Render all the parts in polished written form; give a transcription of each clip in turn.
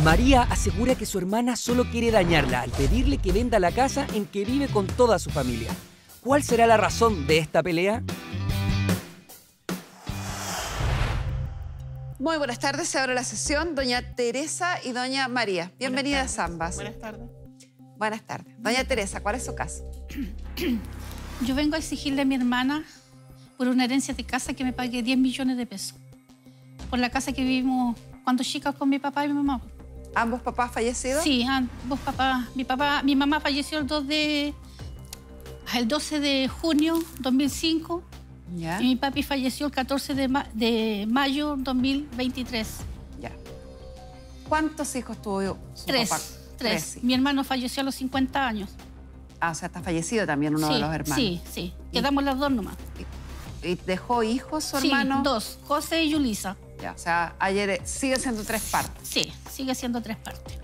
María asegura que su hermana solo quiere dañarla al pedirle que venda la casa en que vive con toda su familia. ¿Cuál será la razón de esta pelea? Muy buenas tardes, se abre la sesión. Doña Teresa y doña María. Bienvenidas ambas. Buenas tardes. Buenas tardes. Doña Teresa, ¿cuál es su caso? Yo vengo a exigirle a mi hermana por una herencia de casa que me pague 10 millones de pesos. Por la casa que vivimos cuando chicas con mi papá y mi mamá. ¿Ambos papás fallecidos? Sí, ambos papás. Mi mamá falleció el 12 de junio 2005. Ya. Y mi papi falleció el 14 de mayo 2023. Ya. ¿Cuántos hijos tuvo su papá? Tres. Mi hermano falleció a los 50 años. Ah, o sea, está fallecido también uno de los hermanos. Sí. Quedamos las dos nomás. ¿Y dejó hijos su hermano? Sí, dos, José y Yulisa. Ya, o sea, ayer sigue siendo 3 partes. Sí, sigue siendo 3 partes.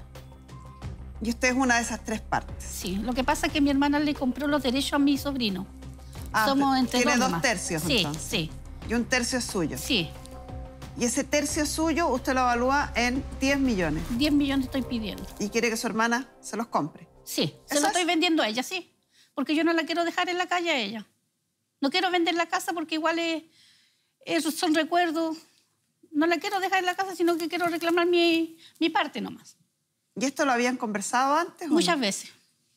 Y usted es una de esas 3 partes. Sí, lo que pasa es que mi hermana le compró los derechos a mi sobrino. Somos entre tiene dos 2 nomás. tercios, Sí, entonces. sí. Y 1 tercio es suyo. Sí, Y ese tercio suyo usted lo evalúa en 10 millones. 10 millones estoy pidiendo. Y quiere que su hermana se los compre. Sí, se ¿Eso lo es? estoy vendiendo a ella, sí. Porque yo no la quiero dejar en la calle a ella. No quiero vender la casa porque igual esos son recuerdos. No la quiero dejar en la casa, sino que quiero reclamar mi parte nomás. ¿Y esto lo habían conversado antes? ¿o Muchas no? veces.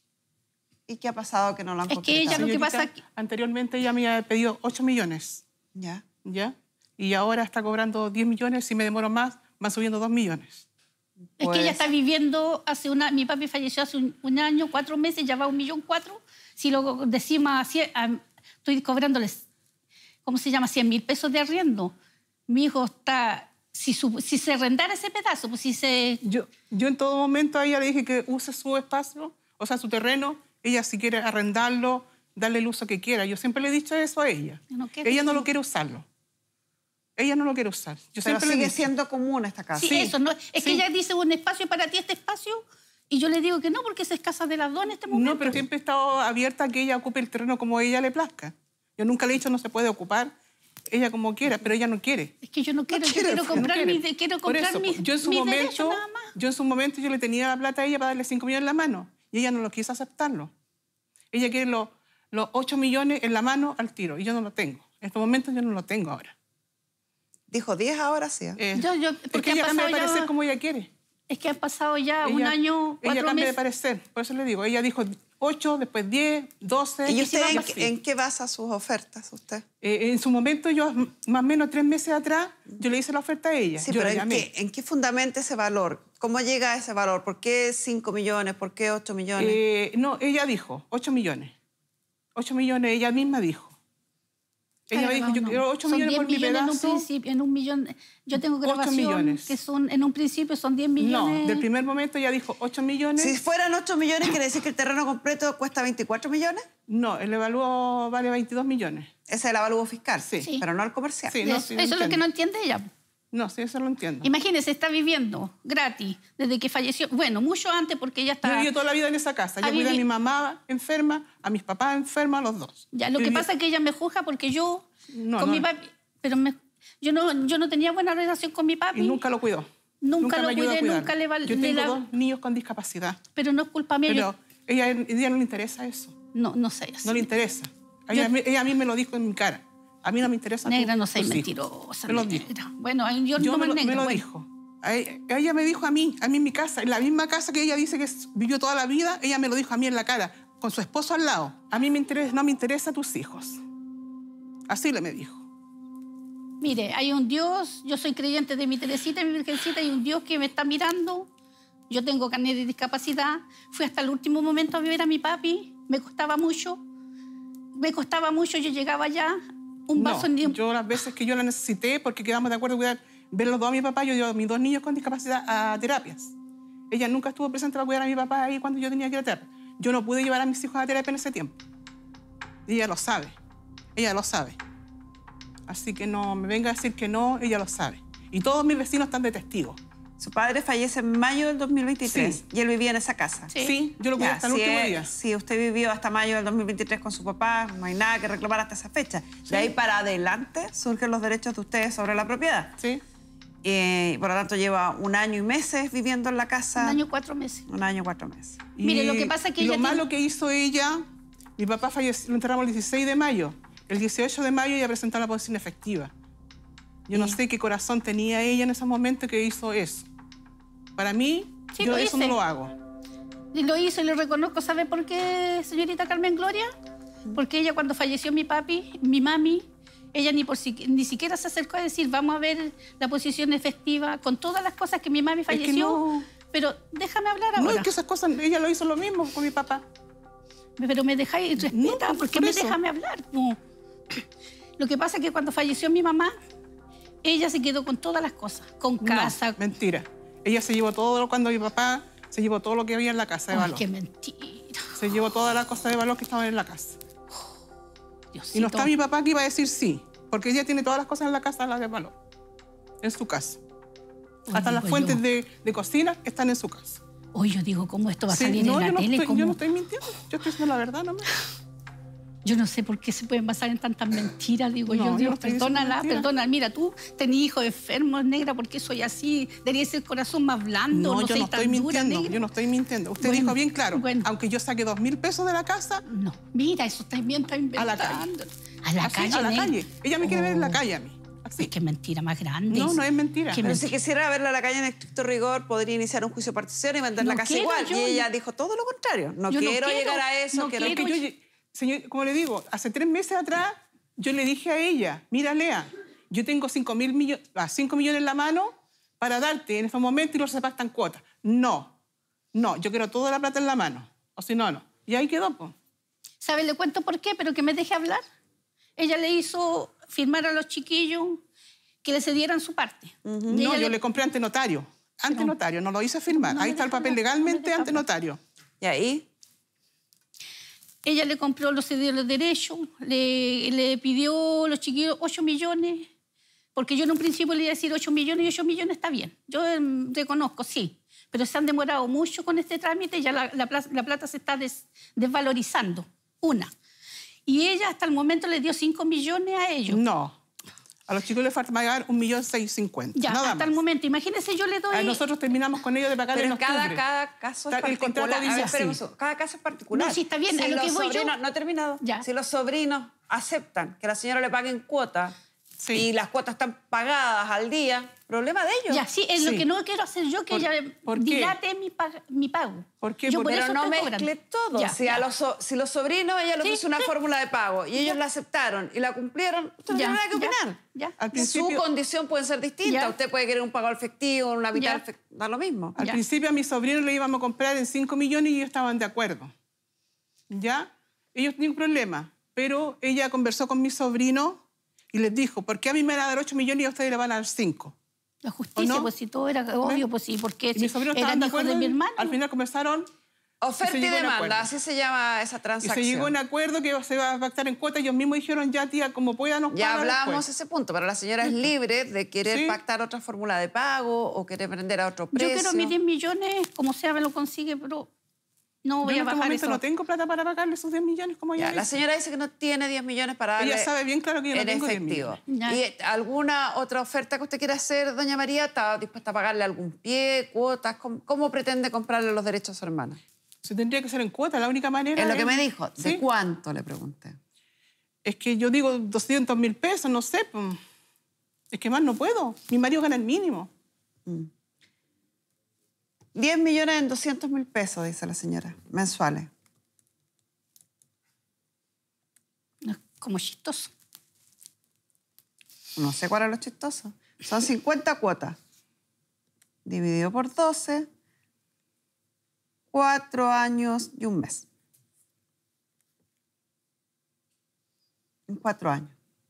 ¿Y qué ha pasado que no lo han Es que concretado? ella lo que Señorita, pasa es que... Anteriormente ella me había pedido 8 millones, Ya. ¿ya? Y ahora está cobrando 10 millones. Si me demoro más, van subiendo 2 millones. Es Pues- que ella está viviendo mi papi falleció hace un año, 4 meses, ya va 1,4 millones. Si lo decimos así, estoy cobrándoles, ¿cómo se llama? 100.000 pesos de arriendo. Mi hijo está, si se arrendara ese pedazo, pues si se... Yo en todo momento a ella le dije que use su espacio, o sea, su terreno. Ella si quiere arrendarlo, darle el uso que quiera. Yo siempre le he dicho eso a ella. No quiere. Ella no lo quiere usarlo. Ella no lo quiere usar. Yo Pero siempre le sigue he dicho. siendo común esta casa. Sí, eso, no, es que sí. ella dice un espacio para ti, este espacio, y yo le digo que no, porque esa es casa de las dos en este momento. No, pero siempre he estado abierta a que ella ocupe el terreno como a ella le plazca. Yo nunca le he dicho no se puede ocupar, ella como quiera, pero ella no quiere. Es que yo no quiero, yo quiere, quiero no comprar quiere. quiero Por comprar eso, mis yo en su derechos momento, nada más. yo le tenía la plata a ella para darle 5 millones en la mano y ella no lo quiso aceptarlo. Ella quiere los 8 millones en la mano al tiro y yo no lo tengo. En estos momentos yo no lo tengo ahora. Dijo 10 ahora sí. Es Porque que ella han cambia de pasado parecer ya, como ella quiere. es que han pasado ya un año, 4 Ella cambia de meses. parecer, por eso le digo. Ella dijo 8, después 10, 12. ¿Y usted así. en qué basa sus ofertas, usted? En su momento, yo, más o menos 3 meses atrás, yo le hice la oferta a ella. Sí, yo pero la llamé. ¿en qué fundamenta ese valor? ¿Cómo llega a ese valor? ¿Por qué 5 millones? ¿Por qué 8 millones? No, ella dijo 8 millones. 8 millones, ella misma dijo. Ella me dijo, yo quiero 8 Son millones 10 por mi millones pedazo. en un principio, en 1 millón. Yo tengo 8 grabación millones. que son, en un principio son 10 millones. No, del primer momento ella dijo 8 millones. Si fueran 8 millones, ¿quiere decir que el terreno completo cuesta 24 millones? No, el evalúo vale 22 millones. Ese es el avalúo fiscal, Sí. pero no el comercial. Sí. No, Eso es lo que entiendo. no entiende ella. No, sí, eso lo entiendo. Imagínese, está viviendo gratis desde que falleció. Bueno, mucho antes porque ella Yo está... viví toda la vida en esa casa. Yo cuidé a mi mamá enferma, a mis papás enferma, a los dos. Ya, lo que Viví- pasa es que ella me juzga porque yo, No, con no. mi papi, pero yo no tenía buena relación con mi papi. Y nunca lo cuidó. Nunca lo me ayudó a cuidé, cuidar. nunca le Yo tengo 2 niños con discapacidad. Pero no es culpa mía. Pero ella no le interesa eso. No sé. Así. No le interesa. Ella a mí me lo dijo en mi cara. A mí no me interesa. Negra, no seas tus hijos. mentirosa. Me lo dijo. Negra. Bueno, yo Yo no me negra. lo bueno. dijo. Ella me dijo a mí en mi casa, en la misma casa que ella dice que vivió toda la vida, ella me lo dijo a mí en la cara, con su esposo al lado. A mí no me interesa tus hijos. Así le me dijo. Mire, hay un Dios, yo soy creyente de mi Teresita, mi Virgencita, hay un Dios que me está mirando. Yo tengo carnet de discapacidad. Fui hasta el último momento a ver a mi papi. Me costaba mucho. Yo llegaba allá, un vaso en yo las veces que yo la necesité, porque quedamos de acuerdo en ver los dos a mi papá, yo llevo a mis 2 niños con discapacidad a terapias. Ella nunca estuvo presente para cuidar a mi papá ahí cuando yo tenía que ir a terapia. Yo no pude llevar a mis hijos a terapia en ese tiempo. Y ella lo sabe. Ella lo sabe. Así que no me venga a decir que no, ella lo sabe. Y todos mis vecinos están de testigos. Su padre fallece en mayo del 2023 Sí. y él vivía en esa casa. Sí. Yo lo cuidé hasta el último día. Si usted vivió hasta mayo del 2023 con su papá, no hay nada que reclamar hasta esa fecha. De ahí para adelante surgen los derechos de ustedes sobre la propiedad. Sí. Por lo tanto, lleva 1 año y meses viviendo en la casa. 1 año y 4 meses. 1 año y 4 meses. Mire, lo que pasa es que y ella lo malo que hizo ella, mi papá falleció, lo enterramos el 16 de mayo. El 18 de mayo ella presentó la posición efectiva. Yo no sé qué corazón tenía ella en ese momento que hizo eso. Para mí, Sí, yo lo eso hice. no lo hago. Y lo hizo y lo reconozco. ¿Sabe por qué, señorita Carmen Gloria? Porque ella cuando falleció mi papi, mi mami, ella ni siquiera se acercó a decir, vamos a ver la posición efectiva, con todas las cosas que mi mami falleció. no. Pero déjame hablar No, ahora. es que esas cosas, ella lo hizo lo mismo con mi papá. Pero me dejáis, respeta, No, porque por me eso. déjame hablar. No. Lo que pasa es que cuando falleció mi mamá, ella se quedó con todas las cosas, con casa. No, mentira. Ella se llevó todo, cuando mi papá se llevó todo lo que había en la casa de Ay, valor. qué mentira. Se llevó todas las cosas de valor que estaban en la casa. Diosito. Y no está mi papá que iba a decir sí, porque ella tiene todas las cosas en la casa, las de valor, en su casa. Oye, Hasta las pues fuentes yo- de cocina están en su casa. Hoy yo digo, ¿cómo esto va a Sí, salir no, en la yo no tele? estoy, ¿Cómo? yo no estoy mintiendo, yo estoy diciendo la verdad nomás. Yo no sé por qué se pueden basar en tantas mentiras, digo No, yo, yo Dios, no estoy diciendo perdónala, mentiras. perdónala. Mira, tú tenés hijos enfermos, negra, ¿por qué soy así? Debería ser el corazón más blando, No, no yo soy no tan estoy dura, mintiendo, negra. yo no estoy mintiendo. Usted Bueno, dijo bien claro, bueno. aunque yo saque 2.000 pesos de la casa, No, mira, eso también está inventando. A la calle. A la así, calle, a la negra. calle. Ella me quiere ver en la Oh, calle a mí. Así. Es que mentira más grande. No, no es mentira. Qué Pero si mentira. quisiera verla a la calle en estricto rigor, podría iniciar un juicio de partición y vender la No casa quiero igual. yo, Y ella no. dijo todo lo contrario. No Yo no quiero quiero, llegar a eso. no quiero quiero. Que señor, como le digo, hace 3 meses atrás yo le dije a ella, mira Lea, yo tengo 5 millones en la mano para darte en estos momentos y los repartan cuotas. No, yo quiero toda la plata en la mano. O si no, no. Y ahí quedó, pues. ¿Sabe? Le cuento por qué, pero que me deje hablar. Ella le hizo firmar a los chiquillos que le cedieran su parte. Y No, ella yo le- le compré ante notario. Ante notario, no lo hice firmar. No me Ahí está el deja papel hablar, no me legalmente deja ante hablar. notario. Y ahí, Ella le compró los cedió los derechos, le pidió a los chiquillos 8 millones, porque yo en un principio le iba a decir 8 millones y 8 millones está bien. Yo reconozco, sí, pero se han demorado mucho con este trámite, ya la plata se está desvalorizando, una. Y ella hasta el momento le dio 5 millones a ellos. No. A los chicos les falta pagar 1.650.000. Ya, nada hasta más. el momento. Imagínense, yo le doy... Nosotros terminamos con ellos de pagar pero en cada octubre. caso es El contrato particular. A dice ver, espera un así. segundo. Cada caso es particular. No, sí, está bien, Si a lo los que voy yo- sobrinos, no he terminado. Ya. Si los sobrinos aceptan que la señora le paguen cuotas Sí. y las cuotas están pagadas al día, problema de ellos. Ya, sí, es lo Sí. que no quiero hacer yo, que ella ¿por qué? dilate mi pago. ¿Por qué? Yo Por- por Pero eso no estoy mezcle cobrando. todo. Ya, Si, ya. si los sobrinos, ella les Sí, puso una sí. fórmula de pago y ellos la aceptaron y la cumplieron, usted no Ya, tiene nada que ya, opinar. ya. Al Su principio- condición puede ser distinta. Ya. Usted puede querer un pago efectivo, una vital, Ya. da lo mismo. Al Ya. principio a mis sobrinos le íbamos a comprar en 5 millones y ellos estaban de acuerdo. ¿Ya? Ellos tenían un problema, pero ella conversó con mis sobrinos y les dijo, ¿por qué a mí me van a dar 8 millones y a ustedes le van a dar 5? La justicia, ¿O no? pues si todo era obvio, pues sí, porque Y mis sobrinos estaban eran de hijos acuerdo. de mi hermano. Al final conversaron Oferta se y llegó a un demanda, acuerdo. así se llama esa y transacción. se llegó a un acuerdo que se va a pactar en cuotas. Ellos mismos dijeron, ya tía, como pueda nos Ya paga hablamos después. ese punto, pero la señora es libre de querer Sí. pactar otra fórmula de pago o querer vender a otro Yo precio. quiero mis 10 millones, como sea me lo consigue, pero no voy Yo a en este bajar momento eso. no tengo plata para pagarle esos 10 millones como ella Ya, la dice. señora dice que no tiene 10 millones para darle Ella sabe bien claro que yo no en tengo 10 efectivo. millones. Ya. ¿Y alguna otra oferta que usted quiera hacer, doña María? ¿Está dispuesta a pagarle algún pie, cuotas? ¿Cómo pretende comprarle los derechos a su hermana? Se tendría que hacer en cuota, la única manera Es lo que me dijo. ¿De ¿Sí? cuánto? Le pregunté. Es que yo digo 200.000 pesos, no sé. Pues. Es que más no puedo. Mi marido gana el mínimo. 10 millones en 200.000 pesos, dice la señora, mensuales. No, es como chistoso. No sé cuál es lo chistoso. Son 50 cuotas. Dividido por 12, 4 años y un mes. En 4 años.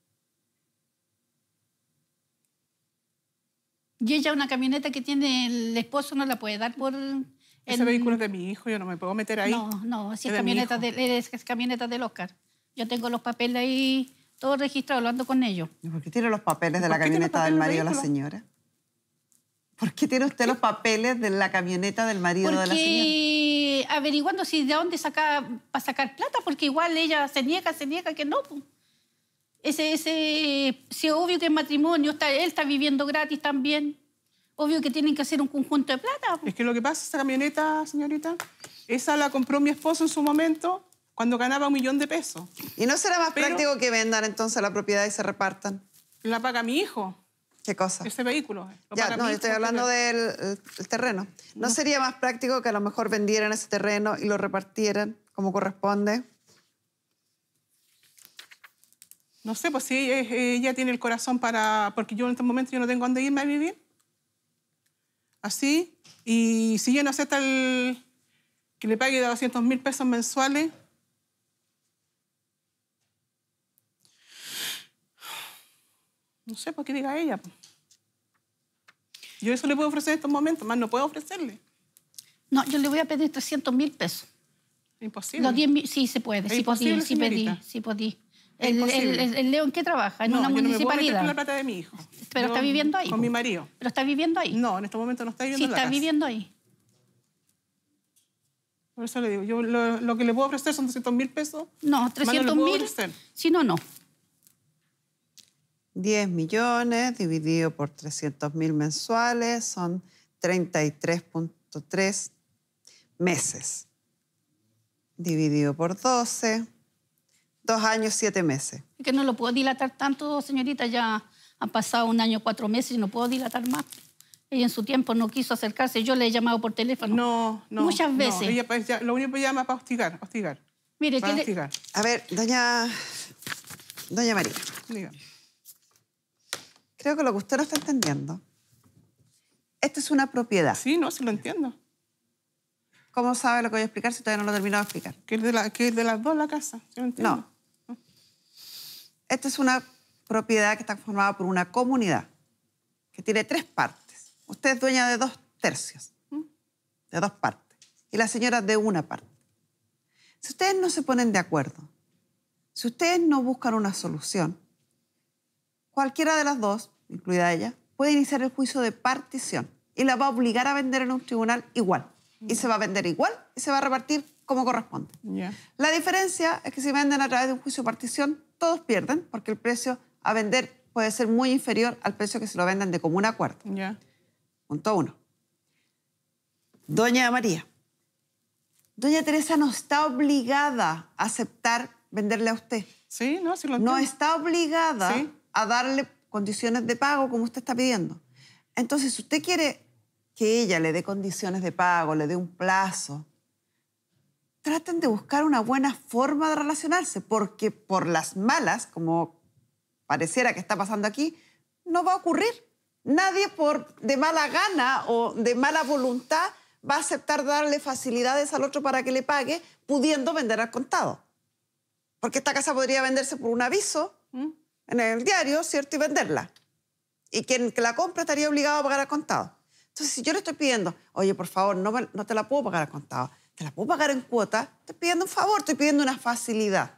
Y ella una camioneta que tiene el esposo no la puede dar por... Ese vehículo es de mi hijo, yo no me puedo meter ahí. No, si Es es de mi camioneta, hijo. es camioneta del Oscar. Yo tengo los papeles ahí, todo registrado, lo ando con ellos. ¿Y por qué tiene los papeles de ¿Y la por qué tiene camioneta del papeles del marido de la vehículo? señora? ¿Por qué tiene usted los papeles de la camioneta del marido de la señora? Porque averiguando si de dónde saca para sacar plata, porque igual ella se niega que no. Po. Sí, obvio que el matrimonio, él está viviendo gratis también. Obvio que tienen que hacer un conjunto de plata. Es que lo que pasa, esa camioneta, señorita, esa la compró mi esposo en su momento cuando ganaba 1 millón de pesos. ¿Y no será más práctico que vendan entonces la propiedad y se repartan? La paga mi hijo. ¿Qué cosa? Ese vehículo. Ya, no, yo estoy hablando del el terreno. ¿No sería más práctico que a lo mejor vendieran ese terreno y lo repartieran como corresponde? No sé, pues si ella tiene el corazón para... Porque yo en este momento yo no tengo dónde irme a vivir. Así. Y si ella no acepta que le pague 200.000 pesos mensuales... No sé, pues que diga ella. Yo eso le puedo ofrecer en estos momentos, más no puedo ofrecerle. No, yo le voy a pedir 300.000 pesos. Imposible. Los 10.000, sí se puede, Es sí imposible, podí, sí pedí, señorita. sí podí. Es imposible. ¿El Leo en qué trabaja? En una yo no me puedo meter municipalidad. con la plata de mi hijo. Pero Yo está viviendo ahí. Con mi marido. Pero está viviendo ahí. No, en este momento no está viviendo Sí, en la está casa. viviendo ahí. Por eso le digo, yo lo que le puedo ofrecer son 200.000 pesos. No, Más no le puedo 300.000. ofrecer. Si no, no. 10 millones dividido por 300.000 mensuales son 33.3 meses. Dividido por 12, 2 años, 7 meses. Es que no lo puedo dilatar tanto, señorita. Ya han pasado 1 año, 4 meses y no puedo dilatar más. Ella en su tiempo no quiso acercarse. Yo le he llamado por teléfono. No. Muchas veces. No, ella pues, lo único que llama es para hostigar. Mire, Para que hostigar. A ver, doña María, Diga. creo que lo que usted no está entendiendo, esta es una propiedad. Sí, no, sí lo entiendo. ¿Cómo sabe lo que voy a explicar si todavía no lo he terminado de explicar? Que es de las dos la casa. Yo lo entiendo. No. Esta es una propiedad que está formada por una comunidad que tiene 3 partes. Usted es dueña de 2 tercios, de 2 partes, y la señora de 1 parte. Si ustedes no se ponen de acuerdo, si ustedes no buscan una solución, cualquiera de las dos, incluida ella, puede iniciar el juicio de partición y la va a obligar a vender en un tribunal igual. Y se va a vender igual y se va a repartir como corresponde. Ya. La diferencia es que si venden a través de un juicio de partición, todos pierden porque el precio a vender puede ser muy inferior al precio que se lo venden de común acuerdo. Ya. Punto 1. Doña María. Doña Teresa no está obligada a aceptar venderle a usted. Sí, no, sí lo entiendo. No está obligada Sí. a darle condiciones de pago como usted está pidiendo. Entonces, si usted quiere que ella le dé condiciones de pago, le dé un plazo, traten de buscar una buena forma de relacionarse, porque por las malas, como pareciera que está pasando aquí, no va a ocurrir. Nadie de mala gana o de mala voluntad va a aceptar darle facilidades al otro para que le pague, pudiendo vender al contado. Porque esta casa podría venderse por un aviso en el diario, ¿cierto? Y venderla. Y quien la compra estaría obligado a pagar al contado. Entonces, si yo le estoy pidiendo, oye, por favor, no te la puedo pagar al contado, te la puedo pagar en cuota, estoy pidiendo un favor, estoy pidiendo una facilidad.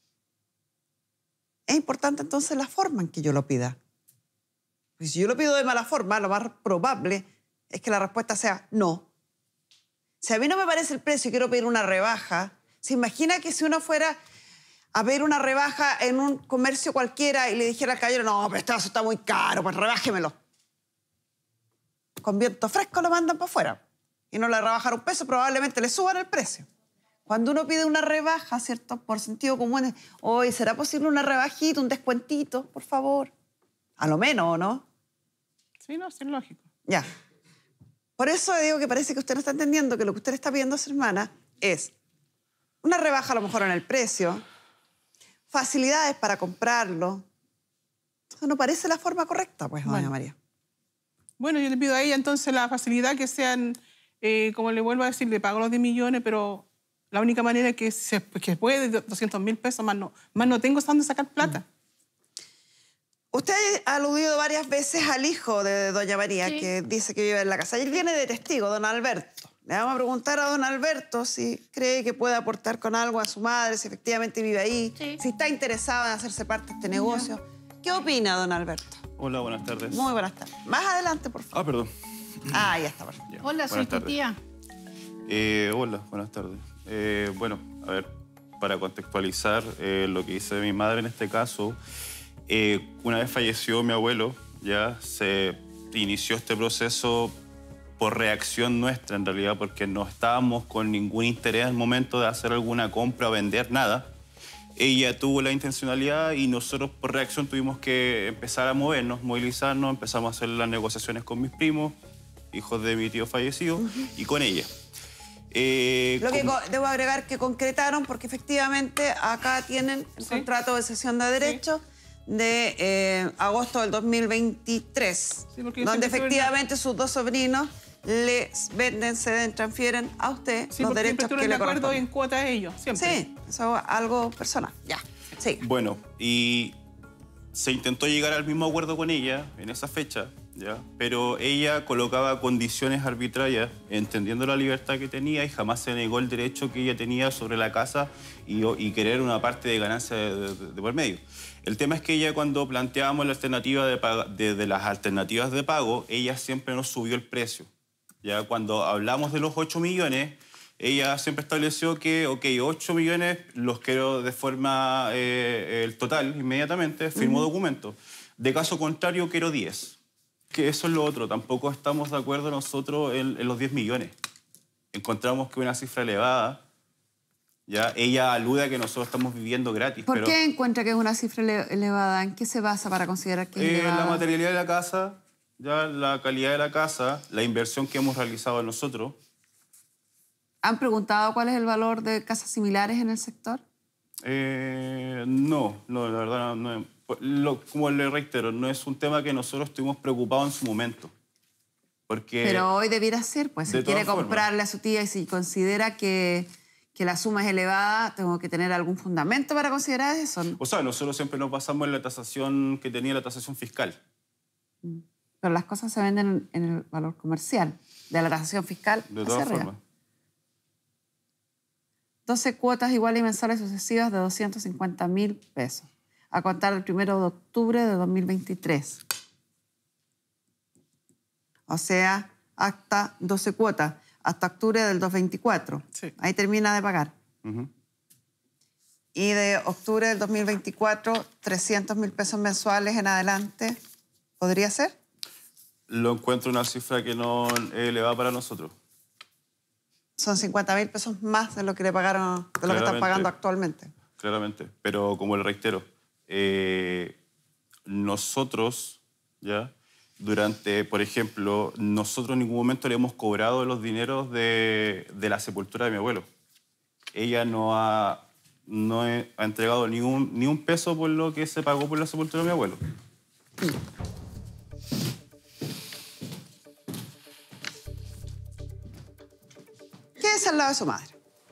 Es importante entonces la forma en que yo lo pida. Porque si yo lo pido de mala forma, lo más probable es que la respuesta sea no. Si a mí no me parece el precio y quiero pedir una rebaja, ¿se imagina que si uno fuera a pedir una rebaja en un comercio cualquiera y le dijera al caballero, no, pero este vaso está muy caro, pues rebájemelo? Con viento fresco lo mandan para afuera y no le rebajan un peso, probablemente le suban el precio. Cuando uno pide una rebaja, ¿cierto? Por sentido común, hoy ¿será posible una rebajita, un descuentito, por favor? A lo menos, ¿o no? Sí, no, sí es lógico. Ya. Por eso digo que parece que usted no está entendiendo que lo que usted le está pidiendo a su hermana es una rebaja a lo mejor en el precio, facilidades para comprarlo. Entonces no parece la forma correcta, pues, doña María. Bueno, yo le pido a ella entonces la facilidad que sean, como le vuelvo a decir, le pago los 10 millones, pero la única manera que puede, 200.000 pesos, más no tengo dónde sacar plata. Usted ha aludido varias veces al hijo de doña María, Sí. que dice que vive en la casa. Y él viene de testigo, don Alberto. Le vamos a preguntar a don Alberto si cree que puede aportar con algo a su madre, si efectivamente vive ahí, Sí. si está interesado en hacerse parte de este negocio. ¿Qué opina, don Alberto? Hola, buenas tardes. Muy buenas tardes. Más adelante, por favor. Ah, perdón. Ah, ya está. Perfecto. Ya, Hola, soy buenas tu tardes. tía. Hola, buenas tardes. Bueno, a ver, para contextualizar lo que dice mi madre en este caso, una vez falleció mi abuelo, ya se inició este proceso por reacción nuestra, en realidad, porque no estábamos con ningún interés al momento de hacer alguna compra o vender nada. Ella tuvo la intencionalidad y nosotros por reacción tuvimos que empezar a movernos, movilizarnos, empezamos a hacer las negociaciones con mis primos, hijos de mi tío fallecido, y con ella. Lo que debo agregar que concretaron, porque efectivamente acá tienen el contrato de cesión de derechos de agosto del 2023, donde efectivamente sus dos sobrinos les venden, ceden, transfieren a usted los derechos que le corresponden. en cuota a ellos, siempre. Sí, eso es algo personal. Ya, sí. Bueno, y se intentó llegar al mismo acuerdo con ella en esa fecha, ¿ya? Pero ella colocaba condiciones arbitrarias, entendiendo la libertad que tenía, y jamás se negó el derecho que ella tenía sobre la casa y querer una parte de ganancia de por medio. El tema es que ella, cuando planteábamos la alternativa de las alternativas de pago, ella siempre nos subió el precio. Ya cuando hablamos de los 8 millones, ella siempre estableció que, ok, 8 millones los quiero de forma el total, inmediatamente, firmo documento. De caso contrario, quiero 10. Que eso es lo otro, tampoco estamos de acuerdo nosotros en los 10 millones. Encontramos que es una cifra elevada. Ya, ella alude a que nosotros estamos viviendo gratis. ¿Por qué encuentra que es una cifra elevada? ¿En qué se basa para considerar que es elevada? La materialidad de la casa, ya la calidad de la casa, la inversión que hemos realizado nosotros. ¿Han preguntado cuál es el valor de casas similares en el sector? No, la verdad no. Como le reitero, no es un tema que nosotros estuvimos preocupados en su momento. Porque, pero hoy debiera ser, pues si quiere comprarle a su tía y si considera que la suma es elevada, tengo que tener algún fundamento para considerar eso. O sea, nosotros siempre nos basamos en la tasación que tenía la tasación fiscal. Pero las cosas se venden en el valor comercial, de la tasación fiscal. De todas formas. 12 cuotas iguales y mensuales sucesivas de 250.000 pesos, a contar el 1 de octubre de 2023. O sea, hasta 12 cuotas, hasta octubre del 2024. Sí. Ahí termina de pagar. Y de octubre del 2024, 300.000 pesos mensuales en adelante, ¿podría ser? Lo encuentro una cifra que no es elevada para nosotros. Son 50.000 pesos más de lo que le pagaron, de lo que están pagando actualmente. Claramente, pero como le reitero, nosotros, ¿ya? Durante, por ejemplo, nosotros en ningún momento le hemos cobrado los dineros de la sepultura de mi abuelo. Ella no ha entregado ni un peso por lo que se pagó por la sepultura de mi abuelo. Quédese al lado de su madre.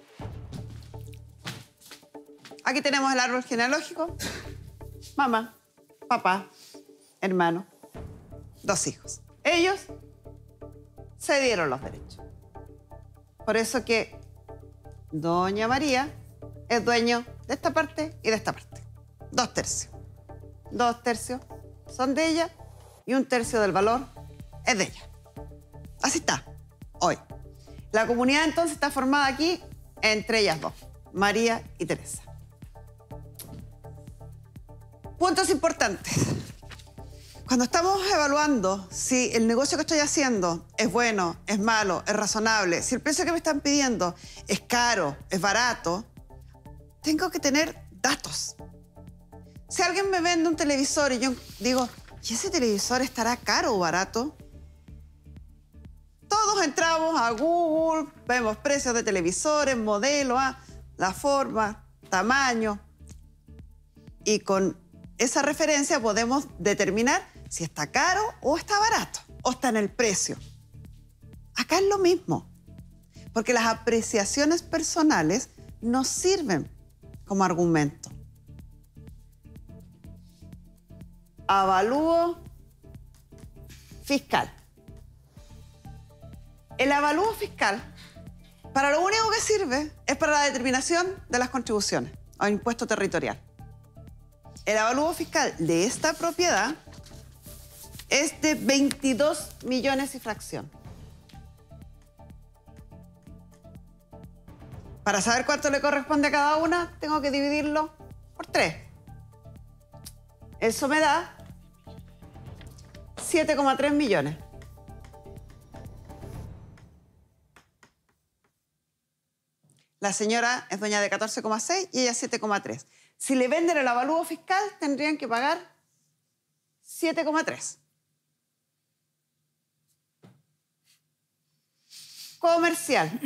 Aquí tenemos el árbol genealógico. Mamá, papá, hermano, 2 hijos. Ellos se dieron los derechos. Por eso que doña María es dueño de esta parte y de esta parte. 2 tercios. 2 tercios son de ella y 1 tercio del valor es de ella. Así está, hoy. La comunidad entonces está formada aquí entre ellas 2, María y Teresa. Puntos importantes. Cuando estamos evaluando si el negocio que estoy haciendo es bueno, es malo, es razonable, si el precio que me están pidiendo es caro, es barato, tengo que tener datos. Si alguien me vende un televisor y yo digo, ¿y ese televisor estará caro o barato? Todos entramos a Google, vemos precios de televisores, modelos, la forma, tamaño. Y con esa referencia podemos determinar si está caro o está barato, o está en el precio. Acá es lo mismo, porque las apreciaciones personales nos sirven como argumento. Avalúo fiscal. El avalúo fiscal, para lo único que sirve es para la determinación de las contribuciones o impuesto territorial. El avalúo fiscal de esta propiedad es de 22 millones y fracción. Para saber cuánto le corresponde a cada una, tengo que dividirlo por 3. Eso me da 7,3 millones. La señora es dueña de 14,6 y ella 7,3. Si le venden el avalúo fiscal, tendrían que pagar 7,3. Comercial.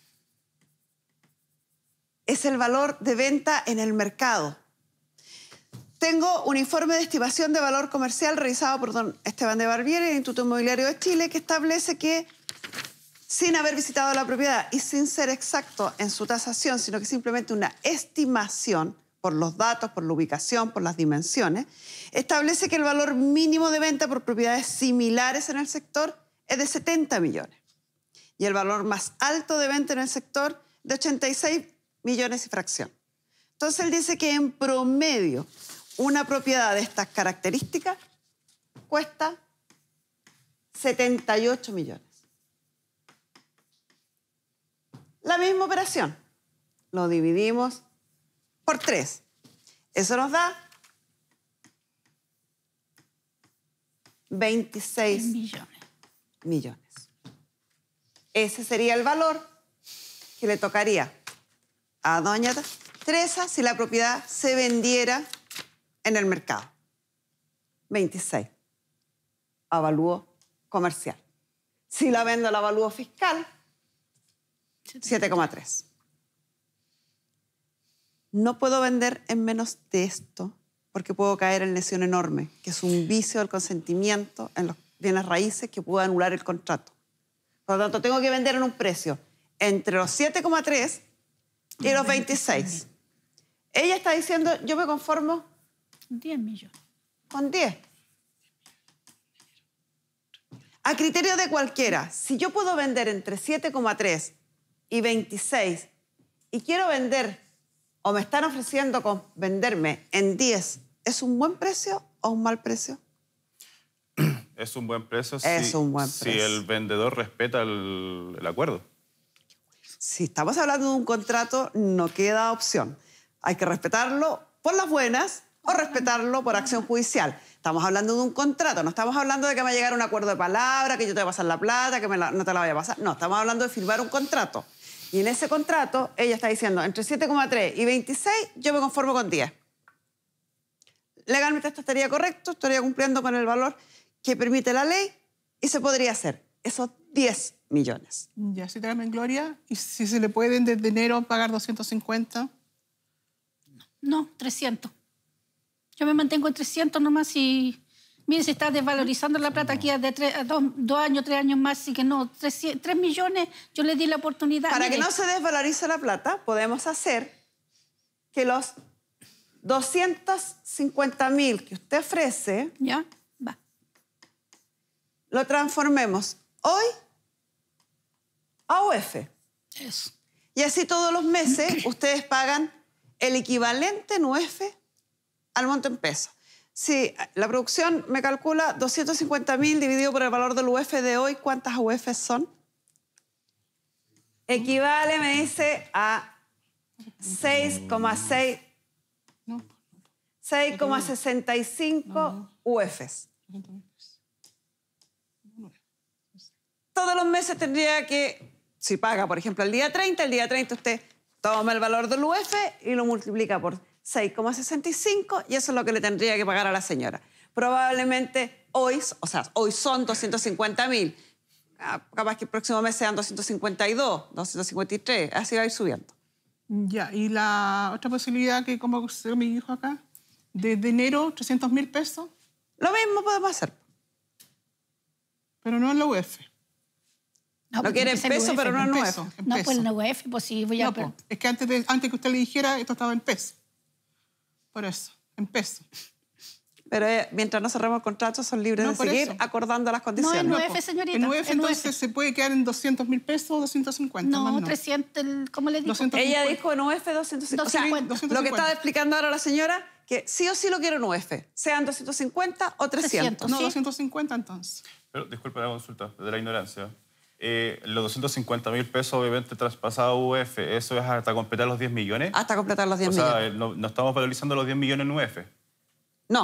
Es el valor de venta en el mercado. Tengo un informe de estimación de valor comercial realizado por don Esteban de Barbieri del Instituto Inmobiliario de Chile, que establece que, sin haber visitado la propiedad y sin ser exacto en su tasación, sino que simplemente una estimación por los datos, por la ubicación, por las dimensiones, establece que el valor mínimo de venta por propiedades similares en el sector es de 70 millones. Y el valor más alto de venta en el sector de 86 millones y fracción. Entonces él dice que en promedio una propiedad de estas características cuesta 78 millones. La misma operación. Lo dividimos por 3. Eso nos da 26 millones. Ese sería el valor que le tocaría a doña Teresa si la propiedad se vendiera en el mercado. 26. Avalúo comercial. Si la vendo al avalúo fiscal, 7,3. No puedo vender en menos de esto porque puedo caer en lesión enorme, que es un vicio del consentimiento en los bienes raíces que puede anular el contrato. Por lo tanto, tengo que vender en un precio entre los 7,3 y los 26. Ella está diciendo, yo me conformo 10 millones. Con 10. A criterio de cualquiera, si yo puedo vender entre 7,3 y 26 y quiero vender o me están ofreciendo con venderme en 10, ¿es un buen precio o un mal precio? Es un buen precio Es un buen si precio. el vendedor respeta el acuerdo. Si estamos hablando de un contrato, no queda opción. Hay que respetarlo por las buenas o respetarlo por acción judicial. Estamos hablando de un contrato, no estamos hablando de que me va a llegar un acuerdo de palabra, que yo te voy a pasar la plata, que no te la voy a pasar. No, estamos hablando de firmar un contrato. Y en ese contrato, ella está diciendo, entre 7,3 y 26, yo me conformo con 10. Legalmente esto estaría correcto, estaría cumpliendo con el valor que permite la ley y se podría hacer esos 10 millones. Ya, si Carmen Gloria, y si se le pueden desde enero pagar 250. No, 300. Yo me mantengo en 300 nomás y... Mire, se está desvalorizando la plata aquí de 2 años, 3 años más, así que no, 3 millones yo le di la oportunidad. Para Mire, que no se desvalorice la plata, podemos hacer que los 250.000 que usted ofrece, Ya, va. lo transformemos hoy a UF. Eso. Y así todos los meses ustedes pagan el equivalente en UF al monto en pesos. Si la producción me calcula 250.000 dividido por el valor del UF de hoy, ¿cuántas UF son? Equivale, me dice, a 6,6... No. 6,65 UFs. Todos los meses tendría que, si paga, por ejemplo, el día 30 usted toma el valor del UF y lo multiplica por 6,65 y eso es lo que le tendría que pagar a la señora. Probablemente hoy, hoy son 250.000. Capaz que el próximo mes sean 252, 253, así va a ir subiendo. Ya, y la otra posibilidad que, como usted me dijo acá, desde enero, 300.000 pesos, Lo mismo podemos hacer. pero no en la UF. No, Lo quiere en porque peso, el pero no en UF. UF. peso, en No, peso. pues en la UF, pues sí, voy a... No, po, es que antes que usted le dijera, esto estaba en peso. Por eso, en peso. Pero mientras no cerremos el contrato, son libres No, de por seguir eso. acordando las No, condiciones. en No, UF, po. señorita. En UF, en entonces, UF. se puede quedar en 200.000 pesos o 250. No, más no. 300, ¿cómo le digo? 200. Ella dijo en UF 250. O sea, 250. lo que está explicando ahora la señora, que sí o sí lo quiero en UF, sean 250 o 300. No, ¿sí? 250 entonces. Pero, disculpe la consulta, desde la ignorancia. Los 250.000 pesos, obviamente, traspasados a UF, ¿eso es hasta completar los 10 millones? Hasta completar los 10 O sea, millones. no estamos valorizando los 10 millones en UF. No.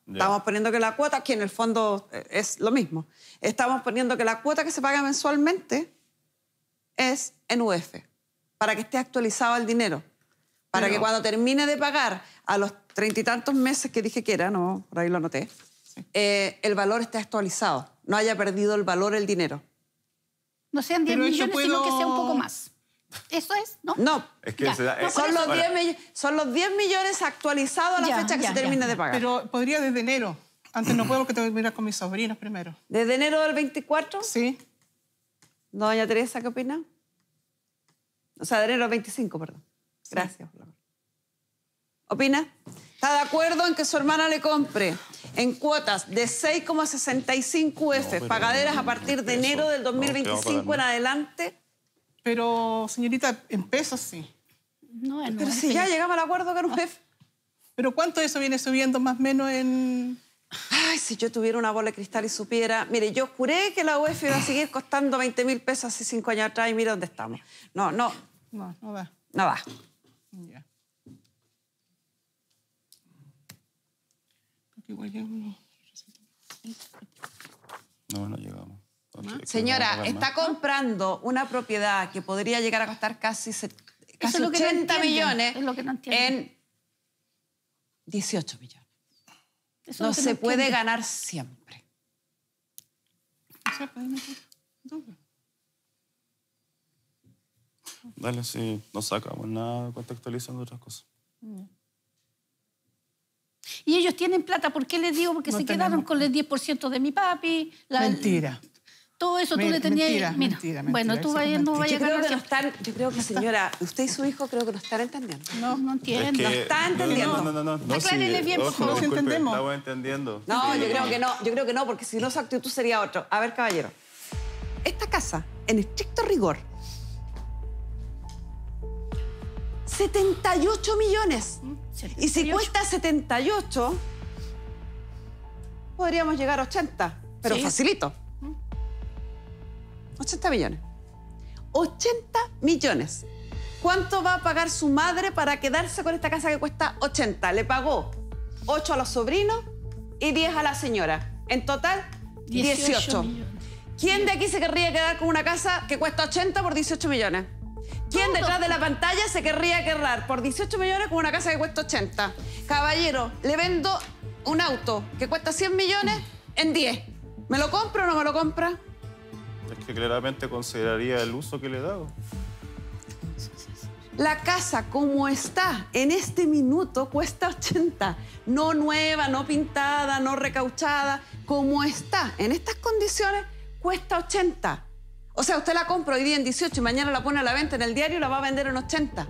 Estamos poniendo que la cuota, que en el fondo es lo mismo, estamos poniendo que la cuota que se paga mensualmente es en UF, para que esté actualizado el dinero, para que cuando termine de pagar a los 30 y tantos meses que dije que era, no, por ahí lo anoté, el valor esté actualizado, no haya perdido el valor el dinero. No sean 10 millones, sino que sea un poco más. ¿Eso es? ¿No? No. Es que Son los 10 millones actualizados a la fecha que se termine de pagar. Pero podría desde enero. Antes no puedo porque tengo que mirar con mis sobrinos primero. ¿Desde enero del 24? Sí. Doña Teresa, ¿qué opina? O sea, de enero del 25, perdón. Gracias. ¿Opina? ¿Está de acuerdo en que su hermana le compre en cuotas de 6,65 UF, pagaderas a partir de enero del 2025 en adelante? Pero, señorita, en pesos sí. No, no, Pero si ya llegamos al acuerdo con UF. ¿Pero cuánto eso viene subiendo más o menos en...? Ay, si yo tuviera una bola de cristal y supiera... Mire, yo juré que la UF iba a seguir costando 20.000 pesos hace 5 años atrás y mira dónde estamos. No da. Ya. No llegamos. Señora, está comprando una propiedad que podría llegar a costar casi 80 millones en 18 millones. No se puede ganar siempre. Dale, sí, no sacamos nada contextualizando otras cosas. Y ellos tienen plata, ¿por qué les digo? Porque se quedaron con el 10% de mi papi. Mentira. Todo eso tú le tenías... Mentira. Bueno, tú no vayas a ganar. Yo creo que, señora, usted y su hijo creo que no están entendiendo. No entiendo. Es que, está entendiendo. No, Aclárenle bien, por favor. No entendemos. Estamos entendiendo. No, yo creo que no, porque si no su actitud sería otro. A ver, caballero. Esta casa, en estricto rigor, 78 millones. Y si cuesta 78, podríamos llegar a 80, pero Sí. facilito. 80 millones. 80 millones. ¿Cuánto va a pagar su madre para quedarse con esta casa que cuesta 80? Le pagó 8 a los sobrinos y 10 a la señora. En total, 18. millones. ¿Quién de aquí se querría quedar con una casa que cuesta 80 por 18 millones? ¿Quién detrás de la pantalla se querría quedar por 18 millones con una casa que cuesta 80? Caballero, le vendo un auto que cuesta 100 millones en 10. ¿Me lo compra o no me lo compra? Es que claramente consideraría el uso que le he dado. La casa como está en este minuto cuesta 80. No nueva, no pintada, no recauchada. Como está en estas condiciones cuesta 80. O sea, usted la compra hoy día en 18 y mañana la pone a la venta en el diario y la va a vender en 80.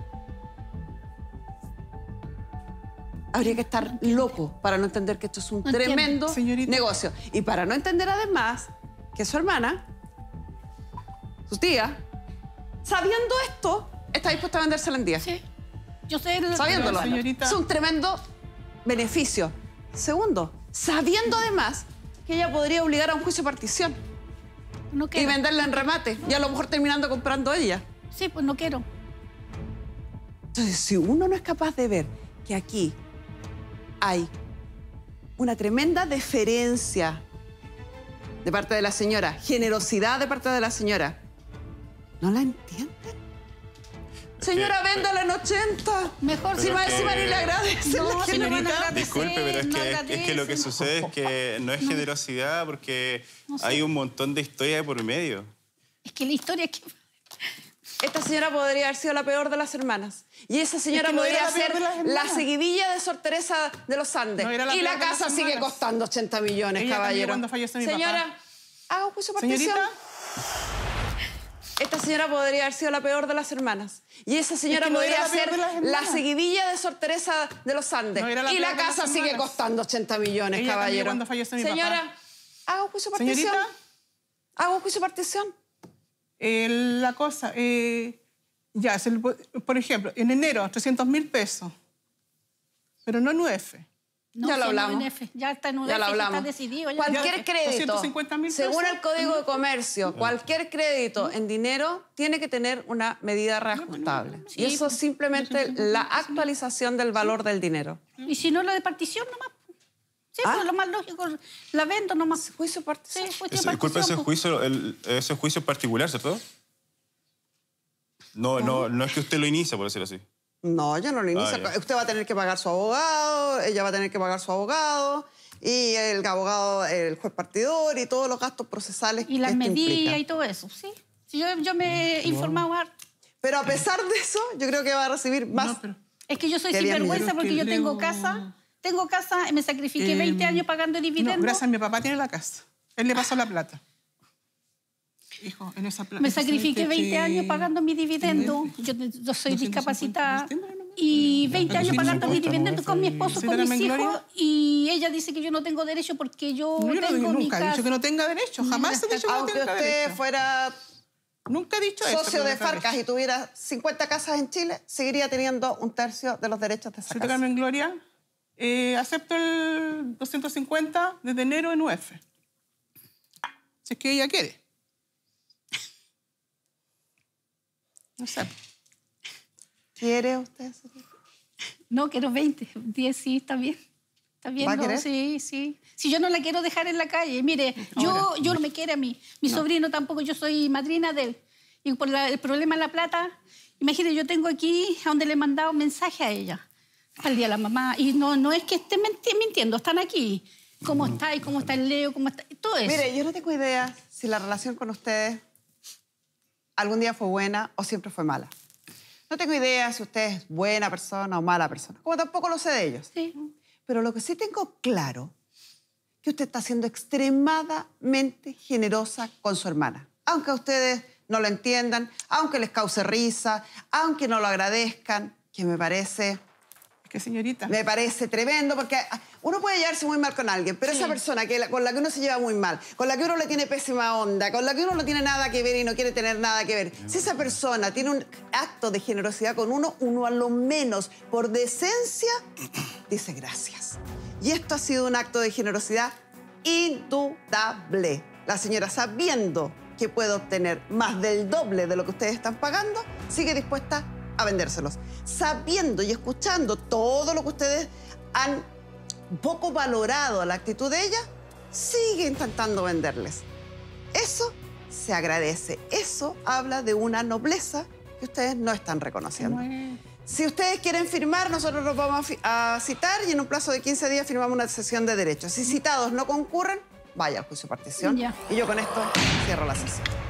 Habría que estar loco para no entender que esto es un tremendo negocio. Y para no entender además que su hermana, su tía, sabiendo esto, está dispuesta a vendérsela en 10. Sí. Yo sé... Sabiéndolo. Señorita. Es un tremendo beneficio. Segundo, sabiendo además que ella podría obligar a un juicio de partición No y quiero. venderla en remate. Y a lo mejor terminando comprando ella. Sí, pues no quiero. Entonces, si uno no es capaz de ver que aquí hay una tremenda deferencia de parte de la señora, generosidad de parte de la señora, ¿no la entienden? Señora, véndala en 80. Mejor Si más encima ni le agradecen. No, si me van a agradecer, Disculpe, pero es no que lo que agradecen. sucede es que no es generosidad porque hay un montón de historia de por medio. Es que la historia es que... Esta señora podría haber sido la peor de las hermanas. Y esa señora Es que no podría era la peor ser de las hermanas. la seguidilla de Sor Teresa de los Andes. No era la y la peor de las casa sigue hermanas. costando 80 millones, Ella también caballero. cuando falleció mi papá. Señora, haga un juicio de partición. Señorita, Esta señora podría haber sido la peor de las hermanas. Y esa señora Es que no podría era la peor ser de las hermanas. la seguidilla de Sor Teresa de los Andes. No era la y la peor de las casa sigue hermanas. costando 80 millones, Ella también caballero. cuando falleció mi papá. Señora, haga un juicio de partición. señorita, Haga un juicio de partición. la cosa, ya, por ejemplo, en enero, 300.000 pesos, pero no en UF. No, Ya lo si hablamos. no en F. Ya está en un Ya lo F, hablamos. está decidido. Ya. Cualquier Ya, crédito, 250.000 pesos. según el Código de Comercio, cualquier crédito en dinero tiene que tener una medida reajustable. Sí, Y eso es simplemente la actualización del valor del dinero. Y si no, la de partición nomás. Sí, pues lo más lógico, la vendo nomás. Juicio por Sí, partición. juicio de Disculpe, ese partición, pues. ese juicio es particular, ¿cierto? No es que usted lo inicia, por decirlo así. No, yo no lo inicio. ya. Usted va a tener que pagar su abogado, ella va a tener que pagar su abogado, y el abogado, el juez partidor y todos los gastos procesales Y que las esto medidas implica. y todo eso, sí. Sí, yo me he informado harto. Pero a pesar de eso, yo creo que va a recibir más. No, pero Es que yo soy Qué bien, sinvergüenza pero es porque que yo tengo luego- casa. Tengo casa y me sacrifiqué 20 años pagando no, dividendos. gracias a mi papá tiene la casa. Él le pasó la plata. Hijo, en esa plata. Me sacrifiqué 20 años pagando mi dividendo. Yo soy discapacitada. Y 20 años pagando mi dividendo con mi esposo, Sí, con dame mis hijos. gloria. Y ella dice que yo no tengo derecho porque yo No, yo no tengo digo, mi nunca he casa. dicho que no tenga derecho. Jamás he dicho que no Aunque tenga usted derecho. fuera Nunca he dicho eso. socio que de no tenga Farcas y derecho. tuviera 50 casas en Chile, seguiría teniendo un tercio de los derechos de esa Soy casa. Carmen Gloria. Acepto el 250 desde enero en UF. Si es que ella quiere. No sé. ¿Quiere usted? No, quiero 20. 10 sí, está bien. Está bien, ¿Va a no, querer? sí, sí. Si yo no la quiero dejar en la calle, mire, yo no me quiere a mí. Mi sobrino tampoco, yo soy madrina de él. Y por el problema de la plata, imagínate, yo tengo aquí a donde le he mandado un mensaje a ella. Al día de la mamá. Y no es que esté mintiendo, están aquí. ¿Cómo está? ¿Y cómo está el Leo? ¿Cómo está? Todo eso. Mire, yo no tengo idea si la relación con ustedes algún día fue buena o siempre fue mala. No tengo idea si usted es buena persona o mala persona, como tampoco lo sé de ellos. Sí. Pero lo que sí tengo claro es que usted está siendo extremadamente generosa con su hermana. Aunque ustedes no lo entiendan, aunque les cause risa, aunque no lo agradezcan, que me parece Señorita. tremendo, porque uno puede llevarse muy mal con alguien, pero esa persona con la que uno se lleva muy mal, con la que uno le tiene pésima onda, con la que uno no tiene nada que ver y no quiere tener nada que ver, si esa persona tiene un acto de generosidad con uno a lo menos, por decencia, dice gracias. Y esto ha sido un acto de generosidad indudable. La señora, sabiendo que puede obtener más del doble de lo que ustedes están pagando, sigue dispuesta a vendérselos, sabiendo y escuchando todo lo que ustedes han poco valorado la actitud de ella, sigue intentando venderles. Eso se agradece. Eso habla de una nobleza que ustedes no están reconociendo. Si ustedes quieren firmar, nosotros los vamos a citar y en un plazo de 15 días firmamos una cesión de derechos. Si citados no concurren, vaya al juicio de partición. Ya. Y yo con esto cierro la sesión.